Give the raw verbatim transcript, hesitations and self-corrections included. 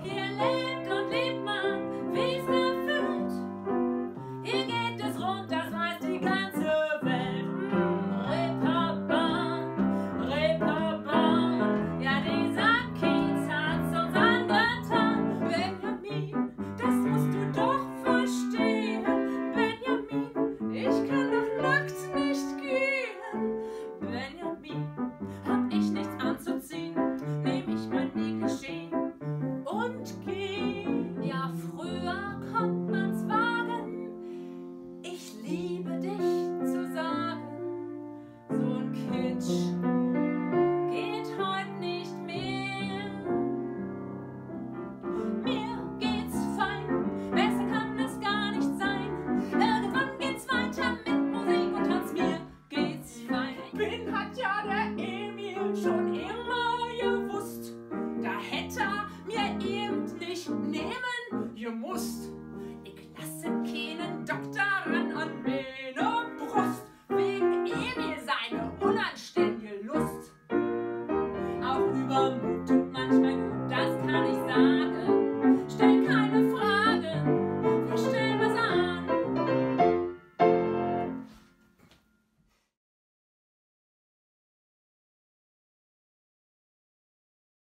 Hier lebt und lebt man, wie's gefühlt. Hier geht es rund, das weiß die ganze Welt. Reeperbahn, Reeperbahn, ja dieser Kiez hat's uns angetan. Benjamin, das musst du doch verstehen. Benjamin, ich kann doch nackt nicht gehen. Benjamin, hab ich nichts anzuziehen, nehm ich mein Negligé und geh. Ja, früher konnt man's wagen, ich liebe dich zu sagen. So ein Kitsch geht heut nicht mehr. Mir geht's fein, besser kann es gar nicht sein. Irgendwann geht's weiter mit Musik und Tanz. Mir geht's fein. Bin hat ja der Emil schon immer gewusst. Da hätte er mir eben nicht nehmen gemusst. Ich lasse keinen Doktor ran an meine Brust, wegen Emil seine unanständige Lust. Auch über